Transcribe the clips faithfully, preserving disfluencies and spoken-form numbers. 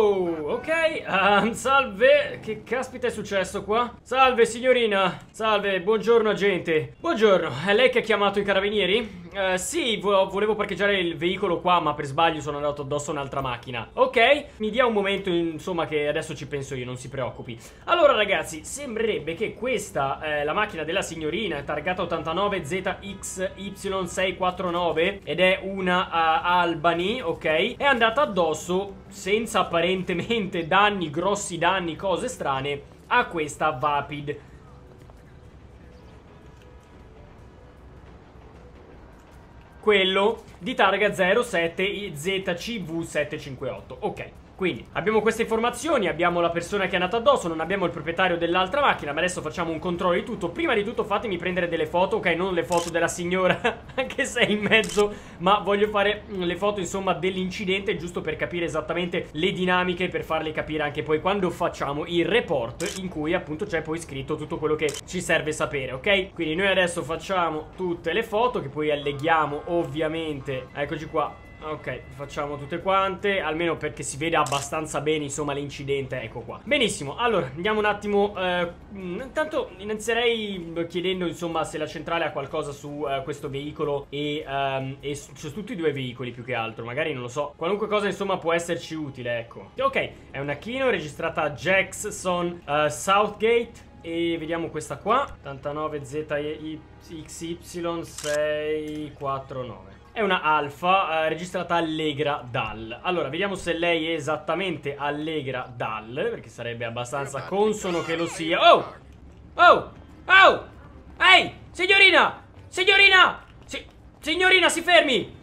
Oh, ok, um, salve. Che caspita è successo qua? Salve signorina. Salve, buongiorno agente. Buongiorno, è lei che ha chiamato i carabinieri? Uh, sì, vo volevo parcheggiare il veicolo qua, ma per sbaglio sono andato addosso a un'altra macchina. Ok, mi dia un momento, insomma, che adesso ci penso io, non si preoccupi. Allora ragazzi, sembrerebbe che questa è la macchina della signorina, targata ottantanove Z X Y sei quattro nove, ed è una uh, Albany, ok? È andata addosso, senza apparentemente danni, grossi danni, cose strane, a questa Vapid. Quello di targa zero sette Z C V sette cinque otto. Ok, quindi abbiamo queste informazioni, abbiamo la persona che è andata addosso, non abbiamo il proprietario dell'altra macchina, ma adesso facciamo un controllo di tutto. Prima di tutto fatemi prendere delle foto, ok, non le foto della signora, anche se è in mezzo, ma voglio fare le foto insomma dell'incidente, giusto per capire esattamente le dinamiche, per farle capire anche poi quando facciamo il report, in cui appunto c'è poi scritto tutto quello che ci serve sapere, ok? Quindi noi adesso facciamo tutte le foto, che poi alleghiamo ovviamente, eccoci qua. Ok, facciamo tutte quante, almeno perché si veda abbastanza bene insomma l'incidente, ecco qua. Benissimo, allora andiamo un attimo, eh, intanto inizierei chiedendo insomma se la centrale ha qualcosa su eh, questo veicolo e, um, e su, su tutti i due veicoli più che altro, magari non lo so, qualunque cosa insomma può esserci utile, ecco. Ok, è una Kino registrata a Jackson uh, Southgate. E vediamo questa qua, ottantanove Z X Y sei quattro nove. È una Alfa, eh, registrata Allegra Dal. Allora, vediamo se lei è esattamente Allegra Dal, perché sarebbe abbastanza consono che lo sia. Oh! Oh! Oh! Ehi! Signorina! Signorina! Si signorina, si fermi!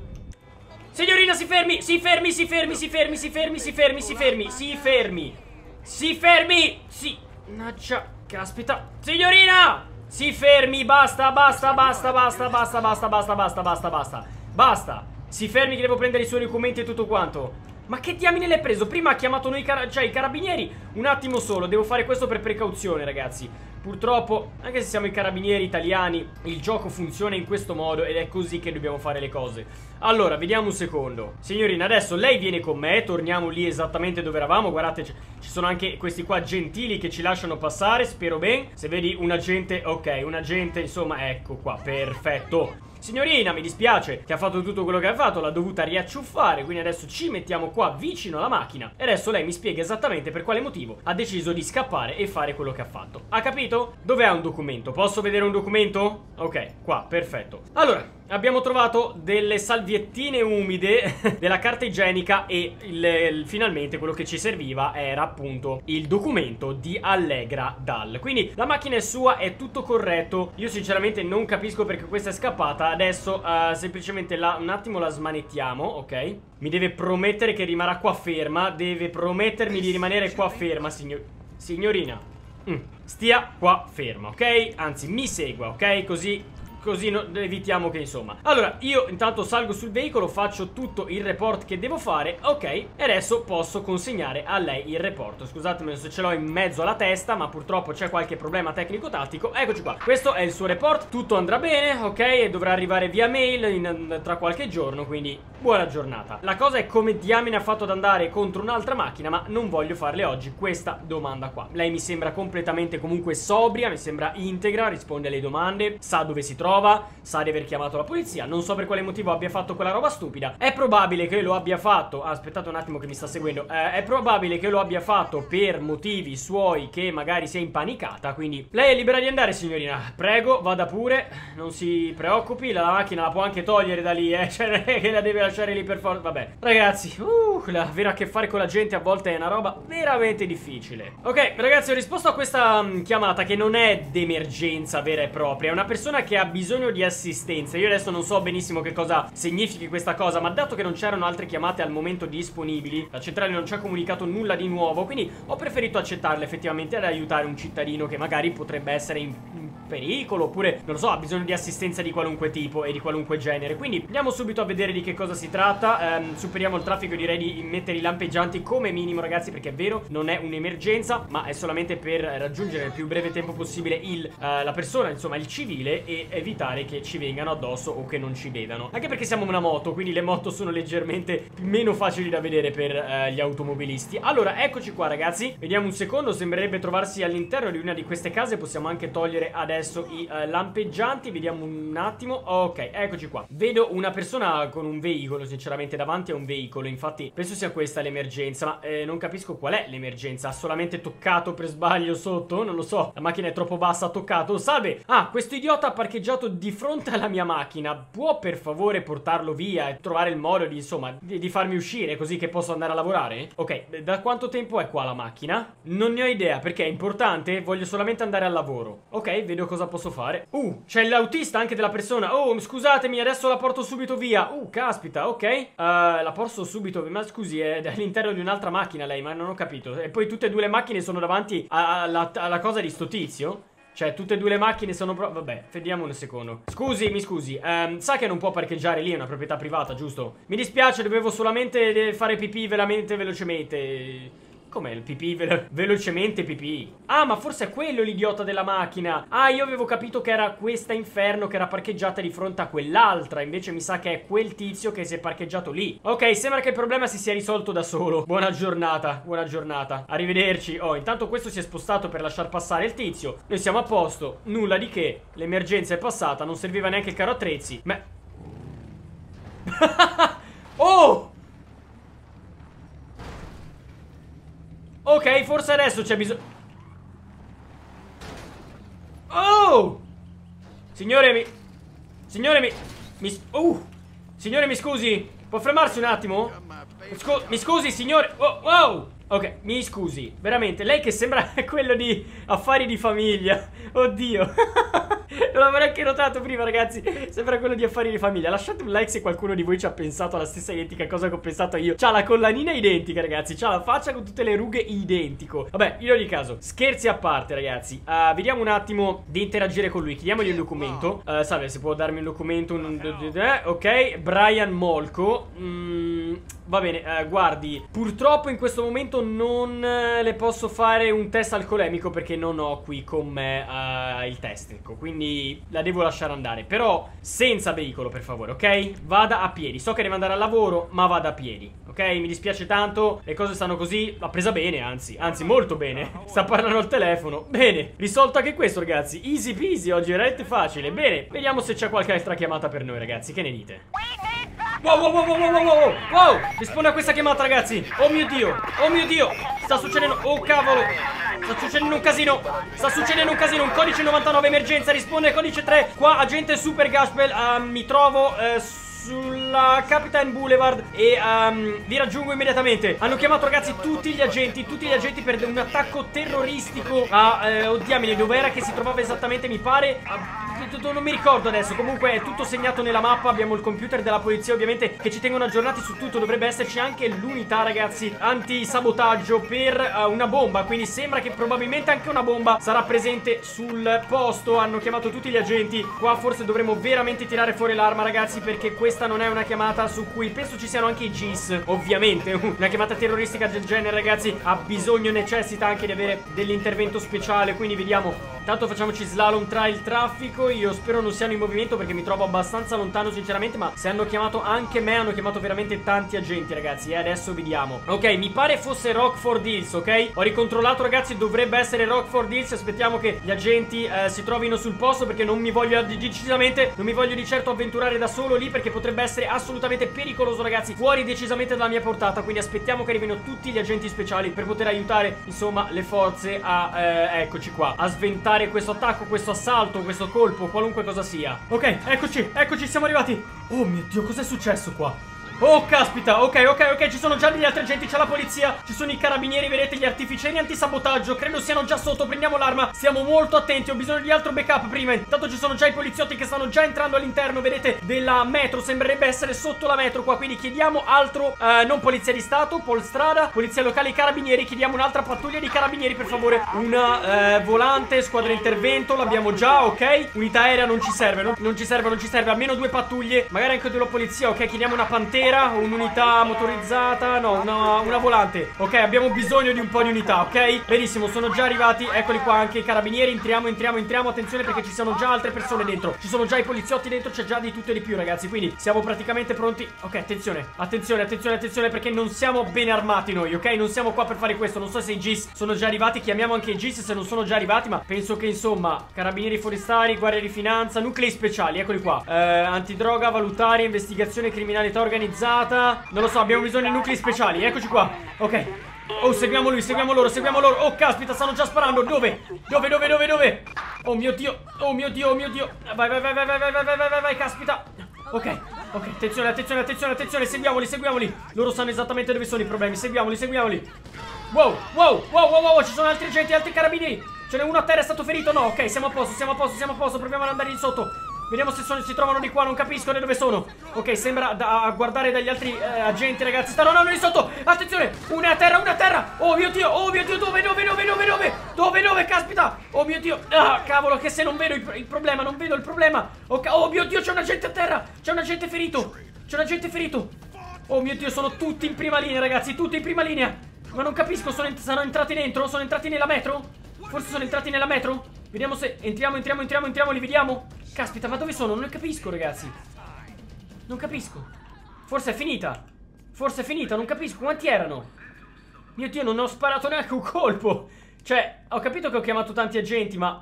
Signorina, si fermi! Si fermi, si fermi, si fermi, si fermi, si fermi, si fermi, si fermi! Si fermi! Si... Naccia... Caspita! Signorina! Si fermi, basta, basta, basta, basta, basta, basta, basta, basta, basta, basta, basta. Si fermi che devo prendere i suoi documenti e tutto quanto. Ma che diamine l'hai preso? Prima ha chiamato noi, car cioè i carabinieri. Un attimo solo, devo fare questo per precauzione, ragazzi. Purtroppo, anche se siamo i carabinieri italiani, il gioco funziona in questo modo ed è così che dobbiamo fare le cose. Allora, vediamo un secondo. Signorina, adesso lei viene con me, torniamo lì esattamente dove eravamo. Guardate, ci sono anche questi qua gentili che ci lasciano passare, spero bene. Se vedi un agente, ok, un agente, insomma, ecco qua, perfetto. Signorina, mi dispiace che ha fatto tutto quello che ha fatto, l'ha dovuta riacciuffare, quindi adesso ci mettiamo qua vicino alla macchina e adesso lei mi spiega esattamente per quale motivo ha deciso di scappare e fare quello che ha fatto. Ha capito? Dove ha un documento? Posso vedere un documento? Ok, qua, perfetto. Allora, abbiamo trovato delle salviettine umide, della carta igienica e il, il, finalmente quello che ci serviva era appunto il documento di Allegra Dal. Quindi la macchina è sua, è tutto corretto. Io sinceramente non capisco perché questa è scappata. Adesso uh, semplicemente la, un attimo la smanettiamo, ok? Mi deve promettere che rimarrà qua ferma. Deve promettermi di rimanere qua ferma, signor signorina. Mm. Stia qua ferma, ok? Anzi, mi segua, ok? Così... Così no, evitiamo che insomma. Allora, io intanto salgo sul veicolo, faccio tutto il report che devo fare, ok? E adesso posso consegnare a lei il report. Scusatemi se ce l'ho in mezzo alla testa, ma purtroppo c'è qualche problema tecnico-tattico. Eccoci qua, questo è il suo report, tutto andrà bene, ok? E dovrà arrivare via mail in, tra qualche giorno, quindi buona giornata. La cosa è come diamine ha fatto ad andare contro un'altra macchina, ma non voglio farle oggi questa domanda qua. Lei mi sembra completamente comunque sobria, mi sembra integra, risponde alle domande, sa dove si trova, sa di aver chiamato la polizia. Non so per quale motivo abbia fatto quella roba stupida. È probabile che lo abbia fatto ah, aspettate un attimo che mi sta seguendo eh, È probabile che lo abbia fatto per motivi suoi, che magari si è impanicata. Quindi lei è libera di andare, signorina. Prego, vada pure, non si preoccupi. La macchina la può anche togliere da lì, eh. Cioè non è che la deve lasciare lì per forza. Vabbè, ragazzi, uh, avere a che fare con la gente a volte è una roba veramente difficile. Ok, ragazzi, ho risposto a questa um, chiamata che non è d'emergenza vera e propria. È una persona che ha bisogno di assistenza. Io adesso non so benissimo che cosa significhi questa cosa, ma dato che non c'erano altre chiamate al momento disponibili, la centrale non ci ha comunicato nulla di nuovo, quindi ho preferito accettarla effettivamente ad aiutare un cittadino che magari potrebbe essere in, in pericolo, oppure, non lo so, ha bisogno di assistenza di qualunque tipo e di qualunque genere. Quindi andiamo subito a vedere di che cosa si tratta. ehm, Superiamo il traffico, direi di mettere i lampeggianti come minimo, ragazzi, perché è vero, non è un'emergenza, ma è solamente per raggiungere nel più breve tempo possibile il, eh, la persona, insomma il civile, e evitare che ci vengano addosso o che non ci vedano. Anche perché siamo una moto, quindi le moto sono leggermente meno facili da vedere per eh, gli automobilisti. Allora, eccoci qua, ragazzi. Vediamo un secondo, sembrerebbe trovarsi all'interno di una di queste case. Possiamo anche togliere adesso i eh, lampeggianti. Vediamo un attimo. Ok, eccoci qua. Vedo una persona con un veicolo, sinceramente, davanti a un veicolo. Infatti, penso sia questa l'emergenza, ma eh, non capisco qual è l'emergenza. Ha solamente toccato per sbaglio sotto? Non lo so. La macchina è troppo bassa, ha toccato. Salve! Ah, questo idiota ha parcheggiato di fronte alla mia macchina. Può per favore portarlo via e trovare il modo di, insomma, di, di farmi uscire così che posso andare a lavorare? Ok, da quanto tempo è qua la macchina? Non ne ho idea, perché è importante. Voglio solamente andare al lavoro. Ok, vedo cosa posso fare. Uh, c'è l'autista anche della persona. Oh, scusatemi, adesso la porto subito via. Uh, caspita, ok. uh, La porto subito. Ma scusi, è all'interno di un'altra macchina lei, ma non ho capito. E poi tutte e due le macchine sono davanti alla, alla cosa di sto tizio? Cioè, tutte e due le macchine sono pro... Vabbè, vediamo un secondo. Scusi, mi scusi. um, Sa che non può parcheggiare lì, è una proprietà privata, giusto? Mi dispiace, dovevo solamente fare pipì veramente velocemente. Com'è il pipì velo velocemente pipì? Ah, ma forse è quello l'idiota della macchina. Ah, io avevo capito che era questa inferno che era parcheggiata di fronte a quell'altra. Invece mi sa che è quel tizio che si è parcheggiato lì. Ok, sembra che il problema si sia risolto da solo. Buona giornata, buona giornata. Arrivederci. Oh, intanto questo si è spostato per lasciar passare il tizio. Noi siamo a posto, nulla di che. L'emergenza è passata, non serviva neanche il carro attrezzi. Ma... Oh! Ok, forse adesso c'è bisogno... Oh! Signore mi... Signore mi... mi... Uh! Signore mi scusi? Può fermarsi un attimo? Scu... Mi scusi signore... Oh, wow! Ok, mi scusi, veramente, lei che sembra quello di Affari di Famiglia. Oddio. Non l'avevo neanche notato prima, ragazzi. Sembra quello di Affari di Famiglia. Lasciate un like se qualcuno di voi ci ha pensato alla stessa identica cosa che ho pensato io. C'ha la collanina identica, ragazzi. C'ha la faccia con tutte le rughe identico. Vabbè, in ogni caso, scherzi a parte, ragazzi. uh, Vediamo un attimo di interagire con lui. Chiediamogli un documento. uh, Salve, se può darmi un documento un... Ok, Brian Molko. mm, Va bene, uh, guardi, purtroppo in questo momento non uh, le posso fare un test alcolemico perché non ho qui con me uh, il test, ecco. Quindi la devo lasciare andare. Però senza veicolo, per favore, ok? Vada a piedi. So che deve andare al lavoro, ma vada a piedi, ok? Mi dispiace tanto, le cose stanno così. L'ha presa bene, anzi, anzi molto bene. Sta parlando al telefono. Bene, risolto anche questo, ragazzi. Easy peasy, oggi è veramente facile. Bene, vediamo se c'è qualche altra chiamata per noi, ragazzi. Che ne dite? Wow, wow, wow, wow, wow, wow, wow. Risponde a questa chiamata, ragazzi. Oh mio Dio, oh mio Dio. Sta succedendo, oh cavolo. Sta succedendo un casino. Sta succedendo un casino, un codice novantanove emergenza. Risponde al codice tre. Qua agente Super Gaspel. uh, Mi trovo uh, sulla Capitane Boulevard e um, vi raggiungo immediatamente. Hanno chiamato, ragazzi, tutti gli agenti. Tutti gli agenti per un attacco terroristico a, eh, oh diamine, dove era che si trovava esattamente, mi pare a... Non mi ricordo adesso. Comunque è tutto segnato nella mappa. Abbiamo il computer della polizia, ovviamente, che ci tengono aggiornati su tutto. Dovrebbe esserci anche l'unità, ragazzi, antisabotaggio per uh, una bomba. Quindi sembra che probabilmente anche una bomba sarà presente sul posto. Hanno chiamato tutti gli agenti. Qua forse dovremo veramente tirare fuori l'arma, ragazzi, perché questa non è una chiamata su cui penso ci siano anche i G I S. Ovviamente una chiamata terroristica del genere, ragazzi, ha bisogno, necessita anche di avere dell'intervento speciale. Quindi vediamo. Tanto facciamoci slalom tra il traffico. Io spero non siano in movimento perché mi trovo abbastanza lontano, sinceramente. Ma se hanno chiamato anche me, hanno chiamato veramente tanti agenti, ragazzi. E adesso vediamo. Ok, mi pare fosse Rockford Hills, ok? Ho ricontrollato, ragazzi, dovrebbe essere Rockford Hills. Aspettiamo che gli agenti eh, si trovino sul posto, perché non mi voglio decisamente Non mi voglio di certo avventurare da solo lì, perché potrebbe essere assolutamente pericoloso, ragazzi. Fuori decisamente dalla mia portata. Quindi aspettiamo che arrivino tutti gli agenti speciali per poter aiutare, insomma, le forze a, eh, eccoci qua, a sventare questo attacco, questo assalto, questo colpo, qualunque cosa sia. Ok, eccoci, eccoci, siamo arrivati. Oh mio Dio, cos'è successo qua? Oh caspita, ok ok ok, ci sono già degli altri agenti, c'è la polizia, ci sono i carabinieri, vedete, gli artificieri antisabotaggio, credo siano già sotto, prendiamo l'arma, stiamo molto attenti, ho bisogno di altro backup prima. Intanto ci sono già i poliziotti che stanno già entrando all'interno, vedete, della metro, sembrerebbe essere sotto la metro qua, quindi chiediamo altro, eh, non polizia di stato, polstrada, polizia locale, i carabinieri, chiediamo un'altra pattuglia di carabinieri per favore, una eh, volante, squadra intervento, l'abbiamo già, ok, unità aerea non ci serve, non, non ci serve, non ci serve, almeno due pattuglie, magari anche della polizia, ok, chiediamo una pantera, un'unità motorizzata, no, una, una volante. Ok, abbiamo bisogno di un po' di unità, ok? Benissimo, sono già arrivati, eccoli qua anche i carabinieri. Entriamo, entriamo, entriamo, attenzione perché ci sono già altre persone dentro. Ci sono già i poliziotti dentro, c'è già di tutto e di più, ragazzi. Quindi siamo praticamente pronti. Ok, attenzione, attenzione, attenzione, attenzione, perché non siamo ben armati noi, ok? Non siamo qua per fare questo. Non so se i G I S sono già arrivati, chiamiamo anche i G I S se non sono già arrivati, ma penso che insomma, carabinieri forestali, guardia di finanza, nuclei speciali, eccoli qua, eh, antidroga, valutaria, investigazione, criminalità organizzata. Non lo so, abbiamo bisogno di nuclei speciali, eccoci qua. Ok. Oh, seguiamo lui, seguiamo loro, seguiamo loro. Oh, caspita, stanno già sparando. Dove? Dove, dove, dove, dove? Oh mio Dio, oh mio Dio, oh mio Dio. Vai, vai, vai, vai, vai, vai, vai, vai, vai, vai, caspita. Ok, ok, attenzione, attenzione, attenzione, attenzione. Seguiamoli, seguiamoli. Loro sanno esattamente dove sono i problemi. Seguiamoli, seguiamoli. Wow, wow, wow, wow, wow, ci sono altri agenti, altri carabinieri. Ce n'è uno a terra, è stato ferito, no? Ok, siamo a posto, siamo a posto, siamo a posto. Proviamo ad andare di sotto. Vediamo se sono, si trovano di qua, non capisco da dove sono. Ok, sembra da, a guardare dagli altri eh, agenti, ragazzi. Stanno andando di sotto. Attenzione, una a terra, una a terra. Oh mio Dio, oh mio Dio, dove, dove, dove, dove, dove? Dove, dove, caspita. Oh mio Dio, ah, cavolo, che se non vedo il, il problema, non vedo il problema. Okay. Oh mio Dio, c'è un agente a terra. C'è un agente ferito. C'è un agente ferito. Oh mio Dio, sono tutti in prima linea, ragazzi, tutti in prima linea. Ma non capisco, sono, ent sono entrati dentro? Sono entrati nella metro? Forse sono entrati nella metro? Vediamo se... Entriamo, entriamo, entriamo, entriamo, li vediamo. Caspita, ma dove sono? Non capisco, ragazzi. Non capisco. Forse è finita. Forse è finita, non capisco. Quanti erano? Mio Dio, non ho sparato neanche un colpo. Cioè, ho capito che ho chiamato tanti agenti, ma...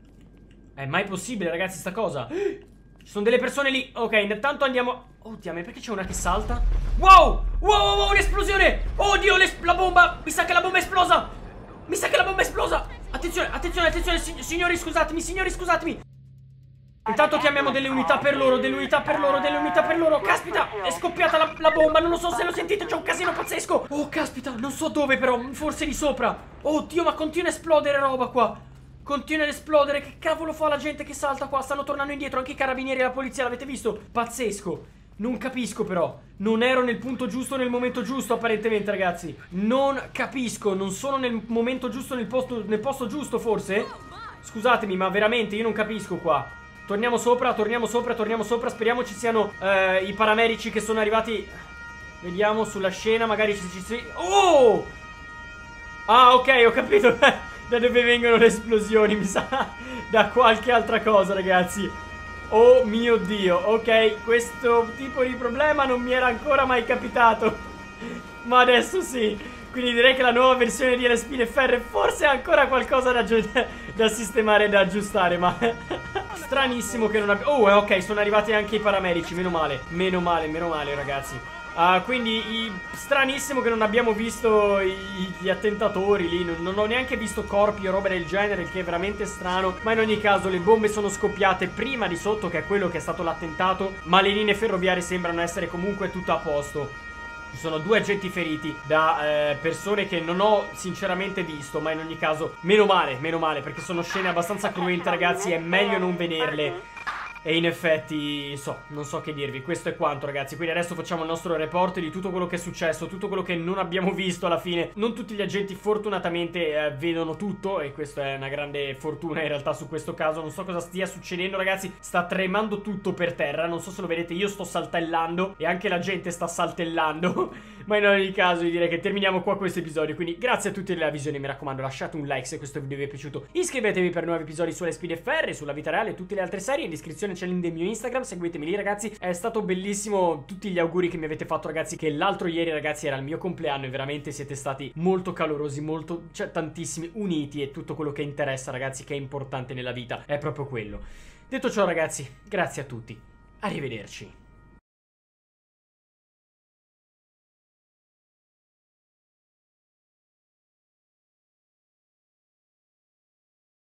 È mai possibile, ragazzi, sta cosa? Ci sono delle persone lì. Ok, intanto andiamo... Oh, diamine, perché c'è una che salta? Wow! Wow, wow, wow, un'esplosione! Oddio, la bomba! Mi sa che la bomba è esplosa! Mi sa che la bomba è esplosa! Attenzione, attenzione, attenzione, signori, scusatemi, signori, scusatemi. Intanto chiamiamo delle unità per loro, delle unità per loro, delle unità per loro. Caspita, è scoppiata la, la bomba, non lo so se lo sentite, c'è un casino pazzesco. Oh, caspita, non so dove però, forse di sopra. Oddio, ma continua a esplodere roba qua. Continua ad esplodere, che cavolo fa la gente che salta qua? Stanno tornando indietro, anche i carabinieri e la polizia, l'avete visto? Pazzesco. Non capisco però, non ero nel punto giusto nel momento giusto apparentemente, ragazzi. Non capisco, non sono nel momento giusto, nel posto, nel posto giusto forse? Scusatemi, ma veramente io non capisco qua. Torniamo sopra, torniamo sopra, torniamo sopra. Speriamo ci siano eh, i paramedici che sono arrivati. Vediamo sulla scena, magari ci si... Oh! Ah, ok, ho capito da dove vengono le esplosioni, mi sa. Da qualche altra cosa, ragazzi. Oh mio Dio, ok, questo tipo di problema non mi era ancora mai capitato. Ma adesso sì. Quindi direi che la nuova versione di Le Spine Ferre forse ha ancora qualcosa da, da sistemare e da aggiustare. Ma stranissimo che non abbia... Oh, ok, sono arrivati anche i paramedici, meno male. Meno male, meno male, ragazzi. Uh, quindi i... stranissimo che non abbiamo visto i... gli attentatori lì. non, non ho neanche visto corpi o roba del genere, il che è veramente strano. Ma in ogni caso le bombe sono scoppiate prima di sotto, che è quello che è stato l'attentato. Ma le linee ferroviarie sembrano essere comunque tutto a posto. Ci sono due agenti feriti da eh, persone che non ho sinceramente visto. Ma in ogni caso meno male, meno male, perché sono scene abbastanza cruente, ragazzi. È meglio non vederle. E in effetti, so, non so che dirvi. Questo è quanto, ragazzi. Quindi adesso facciamo il nostro report di tutto quello che è successo, tutto quello che non abbiamo visto alla fine. Non tutti gli agenti fortunatamente eh, vedono tutto, e questa è una grande fortuna in realtà su questo caso. Non so cosa stia succedendo, ragazzi. Sta tremando tutto per terra. Non so se lo vedete, io sto saltellando e anche la gente sta saltellando. Ma in ogni caso io direi che terminiamo qua questo episodio. Quindi grazie a tutti della visione, mi raccomando lasciate un like se questo video vi è piaciuto. Iscrivetevi per nuovi episodi sulle Spine Ferre, sulla vita reale e tutte le altre serie. In descrizione c'è il link del mio Instagram, seguitemi lì, ragazzi. È stato bellissimo tutti gli auguri che mi avete fatto, ragazzi, che l'altro ieri, ragazzi, era il mio compleanno. E veramente siete stati molto calorosi, molto, cioè tantissimi, uniti. E tutto quello che interessa, ragazzi, che è importante nella vita è proprio quello. Detto ciò, ragazzi, grazie a tutti, arrivederci.